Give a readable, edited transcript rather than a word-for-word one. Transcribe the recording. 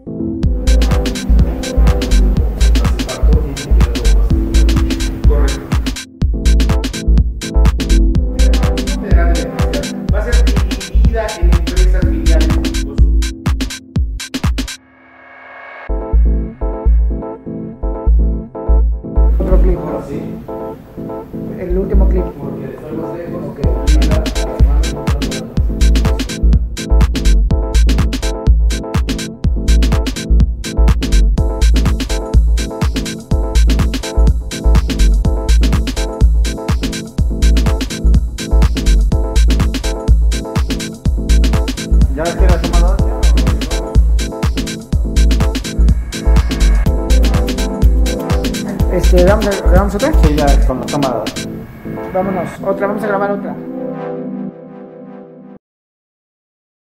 Va a ser dividida en empresas filiales. Otro clip. Sí. El último clip. Porque después más lejos. ¿Ya quieres tomar dos? ¿Grabamos otra? Sí, ya con la toma dos. Vámonos, otra, vamos a grabar otra.